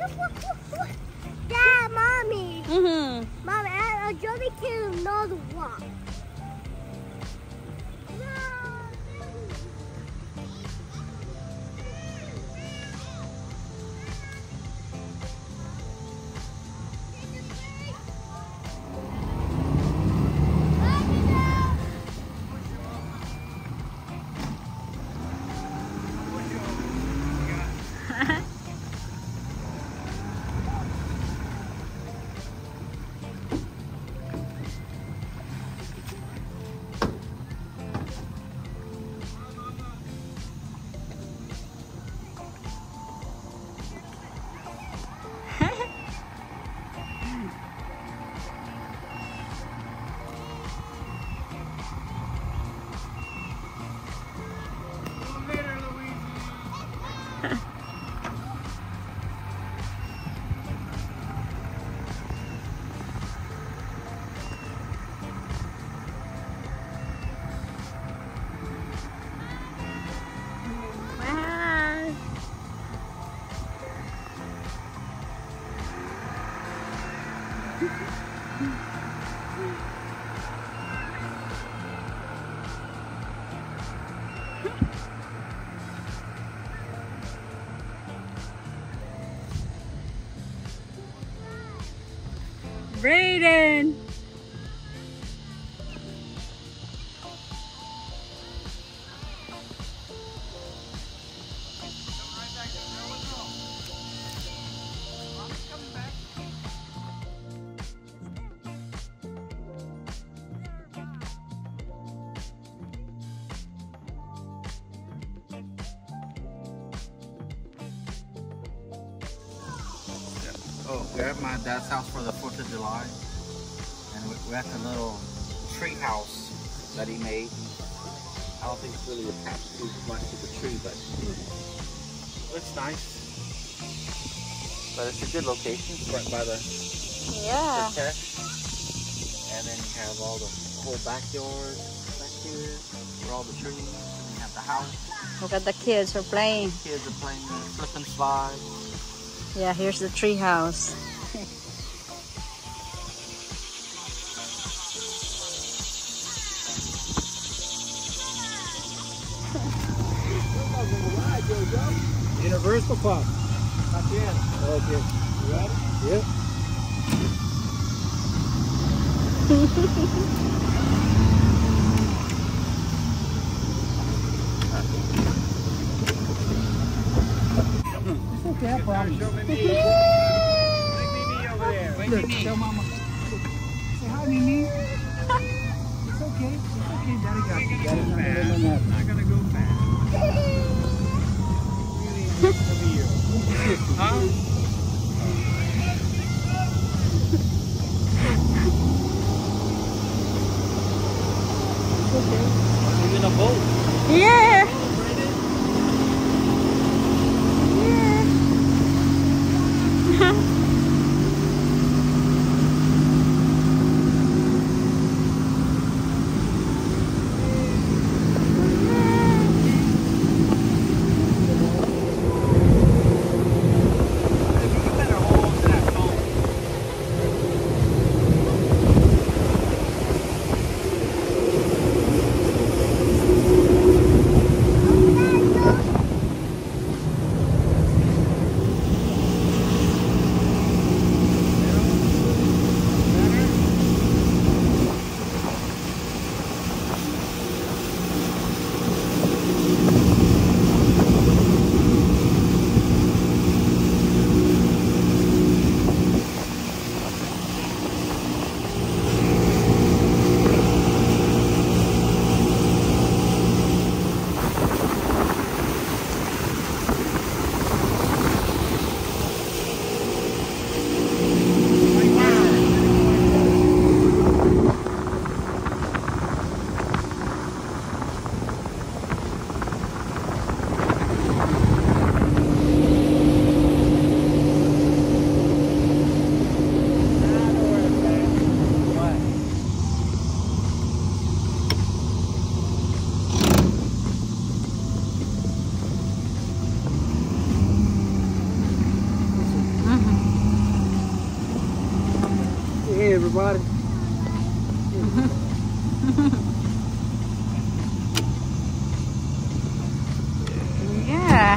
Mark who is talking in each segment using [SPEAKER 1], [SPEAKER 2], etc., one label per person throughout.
[SPEAKER 1] Dad, Mommy.
[SPEAKER 2] Mm-hmm.
[SPEAKER 1] Mommy, I'll show the kid another one.
[SPEAKER 2] Brayden.
[SPEAKER 3] Oh, we're at my dad's house for the 4th of July. And we're at the little tree house that he made. I don't think it's really attached too much to the tree, but looks nice. But it's a good location, it's right by the Teche. And then you have all the whole backyard back here, where all the trees, and you have the house.
[SPEAKER 2] Look at the kids are playing.
[SPEAKER 3] Kids are playing the slip and slide.
[SPEAKER 2] Yeah, here's the tree house.
[SPEAKER 4] Universal Pop. Not yet. Okay. You ready? Yep. It's okay, I promise. Show Mimi. Bring Mimi over there. Bring Mimi. Tell Mama. Say hi, Mimi. It's okay. It's okay. Daddy got you. Daddy's not gonna go fast. Over here. Huh? It's okay. You're in a boat.
[SPEAKER 2] Yeah.
[SPEAKER 4] everybody.
[SPEAKER 2] Yeah.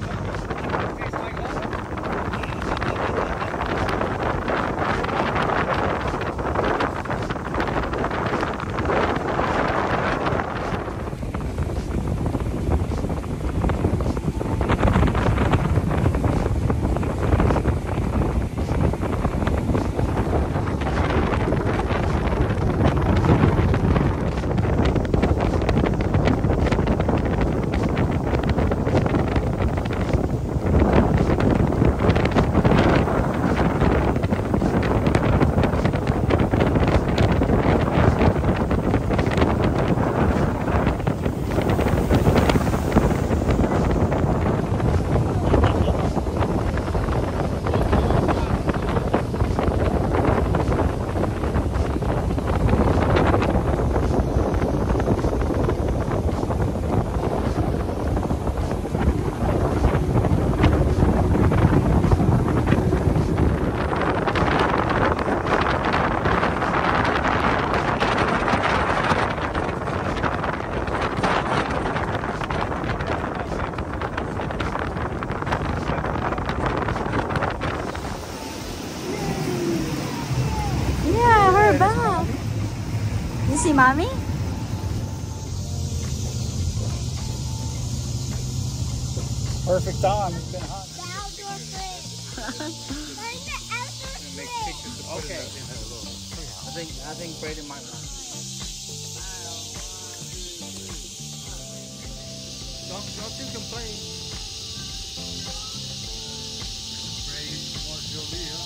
[SPEAKER 2] You see mommy?
[SPEAKER 4] Perfect time. It's been hot.
[SPEAKER 1] The outdoor fridge. Find the outdoor fridge.
[SPEAKER 3] Okay. I think Brady might want. Y'all two can play.
[SPEAKER 4] Brady wants Jolie, huh?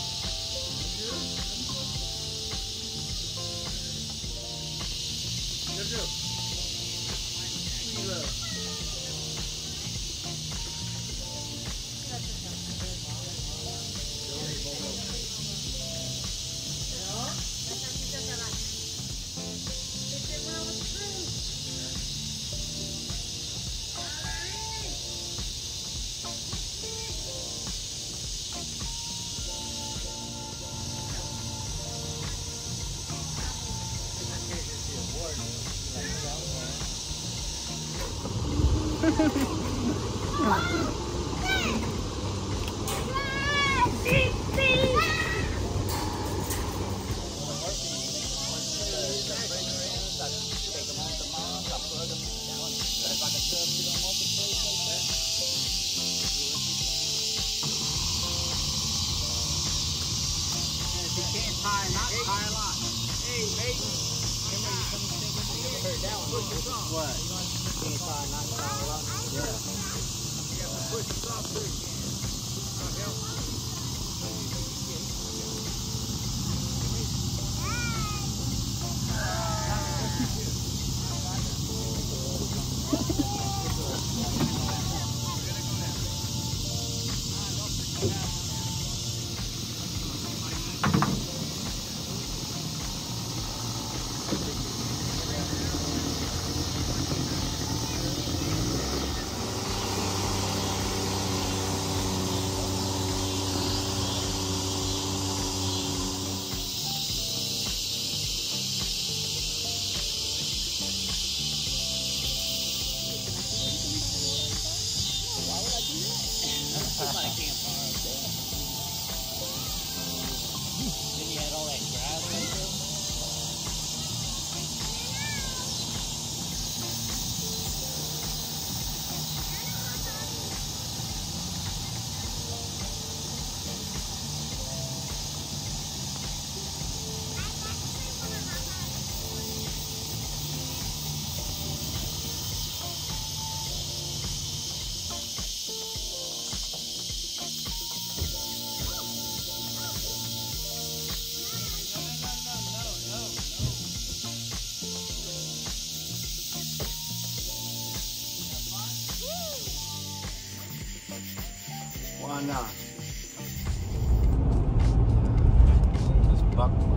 [SPEAKER 3] Why not? This buck